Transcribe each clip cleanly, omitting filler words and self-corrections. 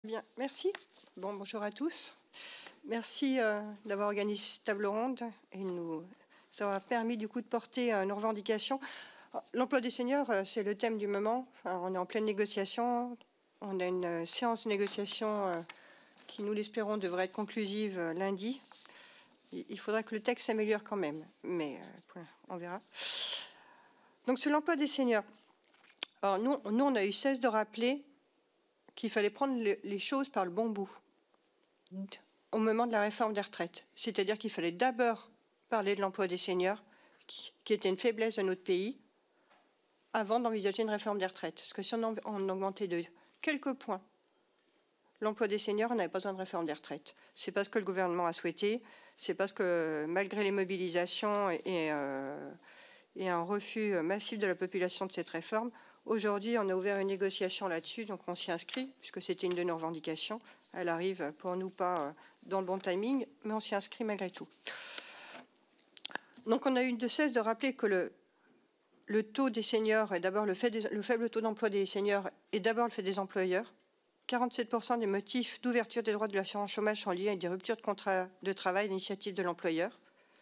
Bien, merci. Bon, bonjour à tous. Merci d'avoir organisé cette table ronde et ça a permis du coup de porter nos revendications. L'emploi des seniors, c'est le thème du moment. Enfin, on est en pleine négociation. On a une séance de négociation qui, nous l'espérons, devrait être conclusive lundi. Il faudra que le texte s'améliore quand même, mais on verra. Donc, sur l'emploi des seniors, alors, nous, on a eu cesse de rappeler qu'il fallait prendre les choses par le bon bout au moment de la réforme des retraites. C'est-à-dire qu'il fallait d'abord parler de l'emploi des seniors, qui était une faiblesse de notre pays, avant d'envisager une réforme des retraites. Parce que si on augmentait de quelques points l'emploi des seniors, on n'avait pas besoin de réforme des retraites. C'est pas ce que le gouvernement a souhaité. C'est parce que, malgré les mobilisations et un refus massif de la population de cette réforme, aujourd'hui, on a ouvert une négociation là-dessus, donc on s'y inscrit, puisque c'était une de nos revendications. Elle arrive pour nous pas dans le bon timing, mais on s'y inscrit malgré tout. Donc on a eu de cesse de rappeler que le taux des seniors est d'abord le faible taux d'emploi des seniors est d'abord le fait des employeurs. 47% des motifs d'ouverture des droits de l'assurance chômage sont liés à des ruptures de contrat de travail à l'initiative de l'employeur.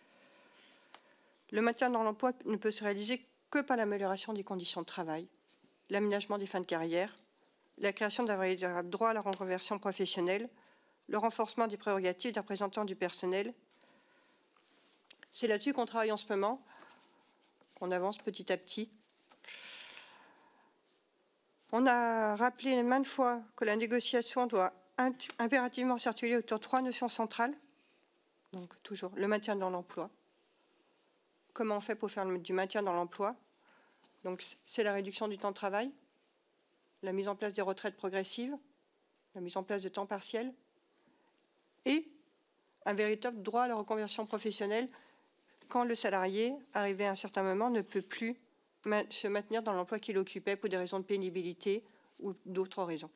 Le maintien dans l'emploi ne peut se réaliser que par l'amélioration des conditions de travail, l'aménagement des fins de carrière, la création d'un véritable droit à la reconversion professionnelle, le renforcement des prérogatives des représentants du personnel. C'est là-dessus qu'on travaille en ce moment, qu'on avance petit à petit. On a rappelé maintes fois que la négociation doit impérativement s'articuler autour de 3 notions centrales. Donc toujours le maintien dans l'emploi. Comment on fait pour faire du maintien dans l'emploi? Donc c'est la réduction du temps de travail, la mise en place des retraites progressives, la mise en place de temps partiel et un véritable droit à la reconversion professionnelle quand le salarié, arrivé à un certain moment, ne peut plus se maintenir dans l'emploi qu'il occupait pour des raisons de pénibilité ou d'autres raisons.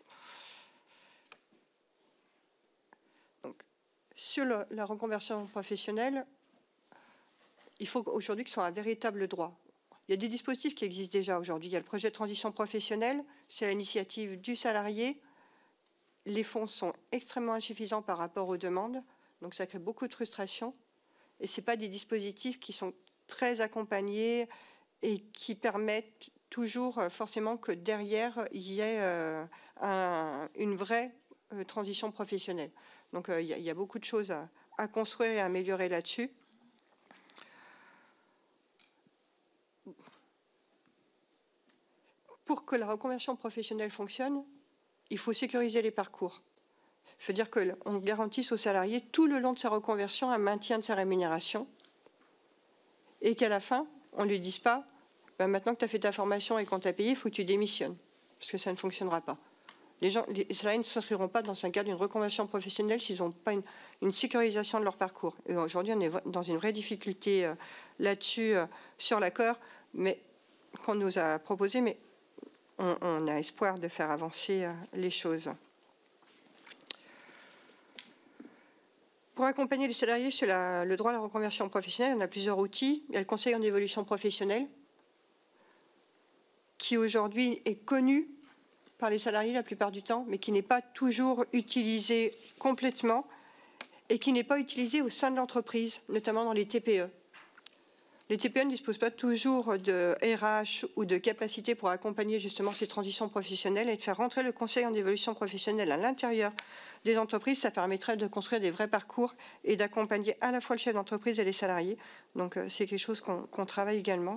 Donc, sur la reconversion professionnelle, il faut aujourd'hui que ce soit un véritable droit. Il y a des dispositifs qui existent déjà aujourd'hui. Il y a le projet de transition professionnelle, c'est l'initiative du salarié. Les fonds sont extrêmement insuffisants par rapport aux demandes, donc ça crée beaucoup de frustration. Et ce n'est pas des dispositifs qui sont très accompagnés et qui permettent toujours forcément que derrière, il y ait une vraie transition professionnelle. Donc il y a beaucoup de choses à construire et à améliorer là-dessus. Pour que la reconversion professionnelle fonctionne, il faut sécuriser les parcours. Il faut dire qu'on garantisse aux salariés tout le long de sa reconversion un maintien de sa rémunération et qu'à la fin, on ne lui dise pas maintenant que tu as fait ta formation et qu'on t'a payé, il faut que tu démissionnes, parce que ça ne fonctionnera pas. Les salariés ne s'inscriront pas dans un cadre d'une reconversion professionnelle s'ils n'ont pas une sécurisation de leur parcours. Et aujourd'hui, on est dans une vraie difficulté là-dessus, sur l'accord qu'on nous a proposé, mais on a espoir de faire avancer les choses. Pour accompagner les salariés sur le droit à la reconversion professionnelle, on a plusieurs outils. Il y a le Conseil en évolution professionnelle, qui aujourd'hui est connu par les salariés la plupart du temps, mais qui n'est pas toujours utilisé complètement et qui n'est pas utilisé au sein de l'entreprise, notamment dans les TPE. Les TPE ne disposent pas toujours de RH ou de capacité pour accompagner justement ces transitions professionnelles, et de faire rentrer le Conseil en évolution professionnelle à l'intérieur des entreprises, ça permettrait de construire des vrais parcours et d'accompagner à la fois le chef d'entreprise et les salariés. Donc c'est quelque chose qu'on travaille également.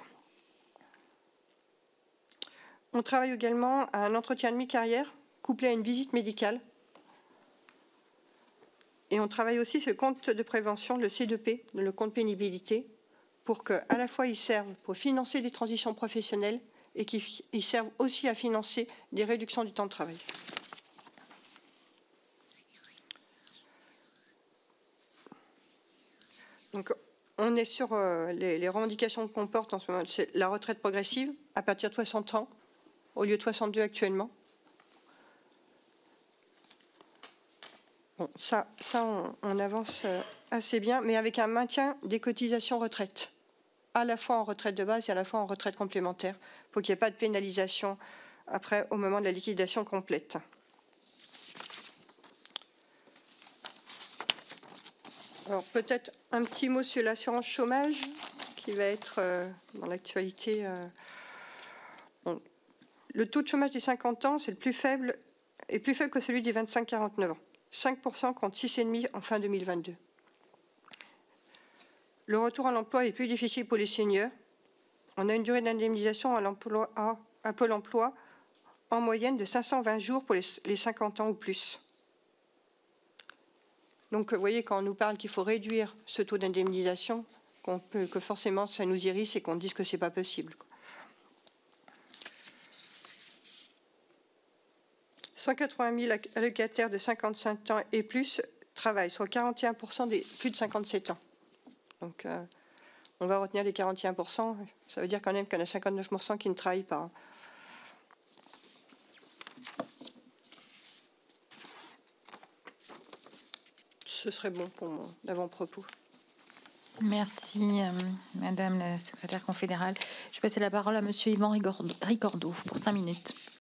On travaille également à un entretien de mi-carrière couplé à une visite médicale. Et on travaille aussi sur le compte de prévention, le C2P, le compte pénibilité, pour qu'à la fois ils servent pour financer des transitions professionnelles et qu'ils servent aussi à financer des réductions du temps de travail. Donc, on est sur les revendications qu'on porte en ce moment. C'est la retraite progressive à partir de 60 ans, au lieu de 62 actuellement. Bon, ça on avance assez bien, mais avec un maintien des cotisations retraite, à la fois en retraite de base et à la fois en retraite complémentaire, pour qu'il n'y ait pas de pénalisation après au moment de la liquidation complète. Alors peut-être un petit mot sur l'assurance chômage qui va être dans l'actualité. Bon, le taux de chômage des 50 ans, c'est le plus faible, est plus faible que celui des 25-49 ans. 5% contre 6,5% en fin 2022. Le retour à l'emploi est plus difficile pour les seniors. On a une durée d'indemnisation à Pôle emploi en moyenne de 520 jours pour les 50 ans ou plus. Donc, vous voyez, quand on nous parle qu'il faut réduire ce taux d'indemnisation, que forcément ça nous irrite et qu'on dise que c'est pas possible. 180 000 allocataires de 55 ans et plus travaillent, soit 41% des plus de 57 ans. Donc, on va retenir les 41%. Ça veut dire quand même qu'il y en a 59% qui ne travaillent pas. Ce serait bon pour mon avant-propos. Merci, Madame la secrétaire confédérale. Je vais passer la parole à Monsieur Yvan Ricordeau pour 5 minutes.